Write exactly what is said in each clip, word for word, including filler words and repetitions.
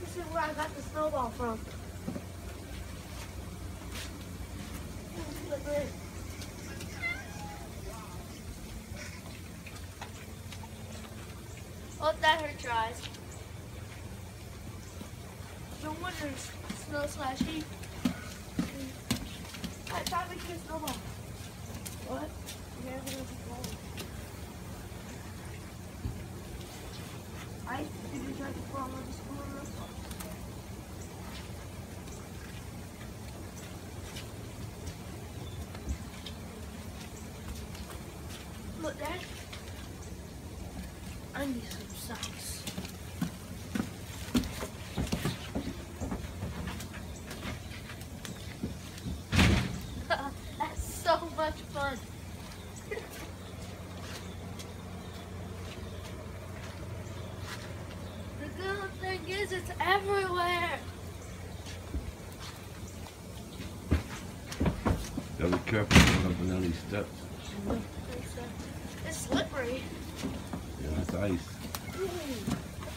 this is where I got the snowball from. Oh, that hurt your eyes. No wonder it's snow slash heat. I tried making a snowball. What? Yeah, it was cold. I did you try to fall on the school roof? Look, Dad. I need some socks. That's so much fun. The good thing is it's everywhere. Gotta be careful jumping down these steps. It's slippery. Yeah, that's ice. Ooh.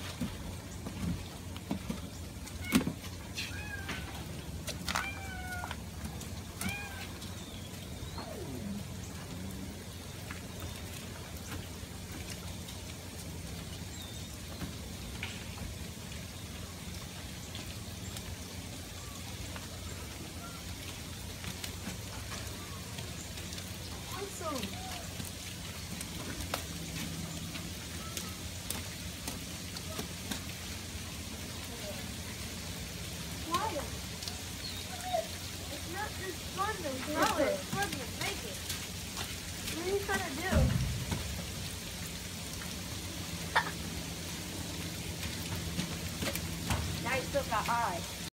Awesome. It's not just fun to throw it, it's fun to make it. What are you trying to do? Now you still got eyes.